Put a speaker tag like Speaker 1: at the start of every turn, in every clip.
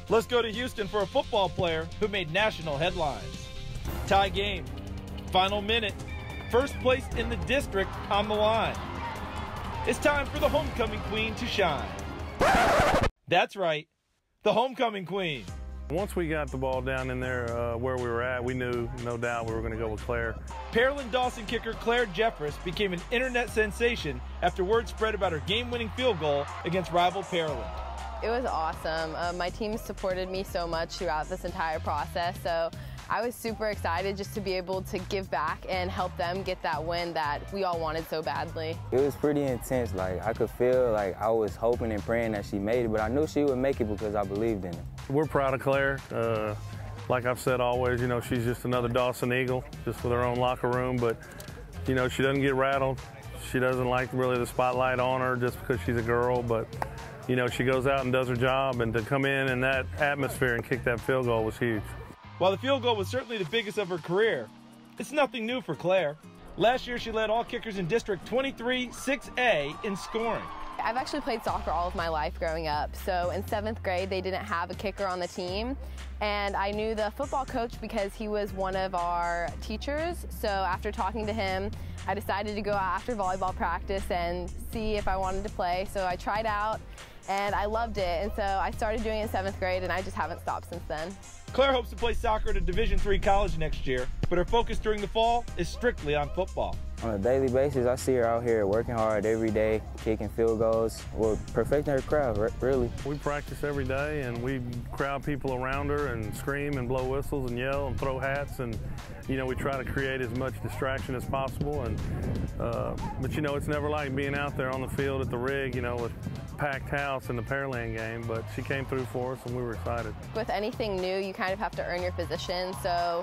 Speaker 1: Let's go to Houston for a football player who made national headlines. Tie game, final minute, first place in the district on the line. It's time for the homecoming queen to shine. That's right, the homecoming queen.
Speaker 2: Once we got the ball down in there where we were at, we knew, no doubt, we were going to go with Claire.
Speaker 1: Pearland Dawson kicker Claire Jeffress became an internet sensation after word spread about her game-winning field goal against rival Pearland.
Speaker 3: It was awesome. My team supported me so much throughout this entire process, so I was super excited just to be able to give back and help them get that win that we all wanted so badly.
Speaker 4: It was pretty intense. Like, I could feel like I was hoping and praying that she made it, but I knew she would make it because I believed in it.
Speaker 2: We're proud of Claire. Like I've said always, you know, she's just another Dawson Eagle, just with her own locker room, but, you know, she doesn't get rattled. She doesn't like really the spotlight on her just because she's a girl, but, you know, she goes out and does her job, and to come in that atmosphere and kick that field goal was huge.
Speaker 1: While the field goal was certainly the biggest of her career, it's nothing new for Claire. Last year, she led all kickers in District 23 6A in scoring.
Speaker 3: I've actually played soccer all of my life growing up, so in 7th grade they didn't have a kicker on the team, and I knew the football coach because he was one of our teachers, so after talking to him, I decided to go out after volleyball practice and see if I wanted to play, so I tried out and I loved it, and so I started doing it in 7th grade and I just haven't stopped since then.
Speaker 1: Claire hopes to play soccer at a Division III college next year, but her focus during the fall is strictly on football.
Speaker 4: On a daily basis, I see her out here working hard every day, kicking field goals, well, perfecting her craft, really.
Speaker 2: We practice every day, and we crowd people around her and scream and blow whistles and yell and throw hats, and, you know, we try to create as much distraction as possible. And but, you know, it's never like being out there on the field at the rig, you know, with packed house in the Pearland game, but she came through for us and we were excited.
Speaker 3: With anything new, you kind of have to earn your position, so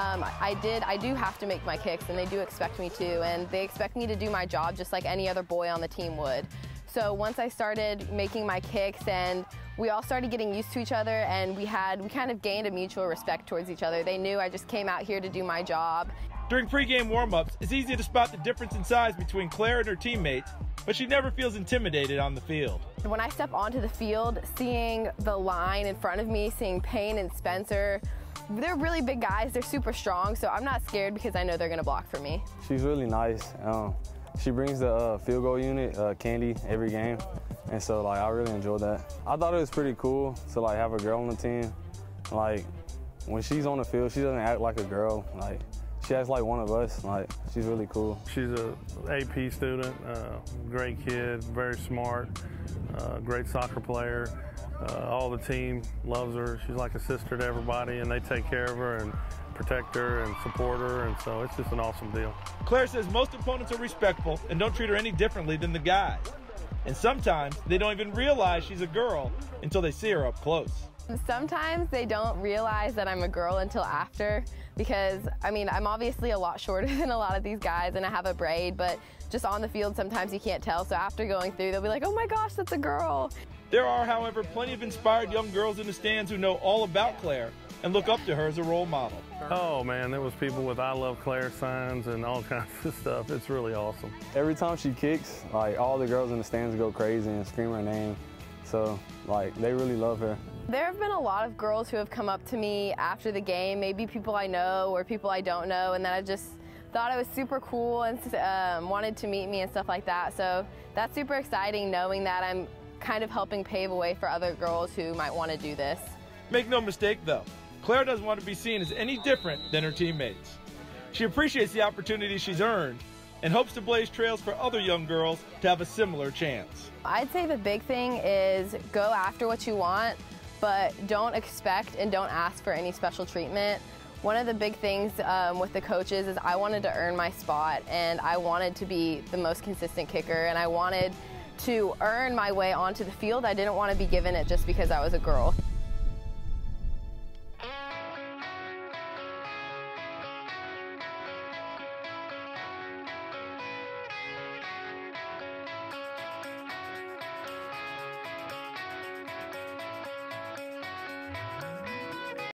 Speaker 3: I do have to make my kicks, and they do expect me to, and they expect me to do my job just like any other boy on the team would. So once I started making my kicks and we all started getting used to each other, and we kind of gained a mutual respect towards each other. They knew I just came out here to do my job.
Speaker 1: During pregame warm-ups, it's easy to spot the difference in size between Claire and her teammates, but she never feels intimidated on the field.
Speaker 3: When I step onto the field, seeing the line in front of me, seeing Payne and Spencer, they're really big guys, they're super strong, so I'm not scared because I know they're going to block for me.
Speaker 5: She's really nice. She brings the field goal unit, Candy, every game, and so like I really enjoyed that. I thought it was pretty cool to like have a girl on the team. Like when she's on the field, she doesn't act like a girl. Like she acts like one of us. Like she's really cool.
Speaker 2: She's a AP student, great kid, very smart, great soccer player. All the team loves her. She's like a sister to everybody, and they take care of her and protect her and support her, and so it's just an awesome deal.
Speaker 1: Claire says most opponents are respectful and don't treat her any differently than the guys. And sometimes they don't even realize she's a girl until they see her up close.
Speaker 3: Sometimes they don't realize that I'm a girl until after, because I mean, I'm obviously a lot shorter than a lot of these guys and I have a braid, but just on the field sometimes you can't tell, so after going through they'll be like, oh my gosh, that's a girl.
Speaker 1: There are, however, plenty of inspired young girls in the stands who know all about Claire and look up to her as a role model.
Speaker 2: Oh man, there was people with I love Claire signs and all kinds of stuff. It's really awesome.
Speaker 5: Every time she kicks, like all the girls in the stands go crazy and scream her name. So like they really love her.
Speaker 3: There have been a lot of girls who have come up to me after the game, maybe people I know or people I don't know, and then I just thought it was super cool and wanted to meet me and stuff like that. So that's super exciting, knowing that I'm kind of helping pave a way for other girls who might want to do this.
Speaker 1: Make no mistake though, Claire doesn't want to be seen as any different than her teammates. She appreciates the opportunity she's earned and hopes to blaze trails for other young girls to have a similar chance.
Speaker 3: I'd say the big thing is go after what you want, but don't expect and don't ask for any special treatment. One of the big things with the coaches is I wanted to earn my spot, and I wanted to be the most consistent kicker, and I wanted to earn my way onto the field. I didn't want to be given it just because I was a girl.